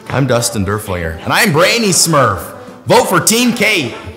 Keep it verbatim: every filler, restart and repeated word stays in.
I'm Dustin Derflinger. And I'm Brainy Smurf. Vote for Team Kate.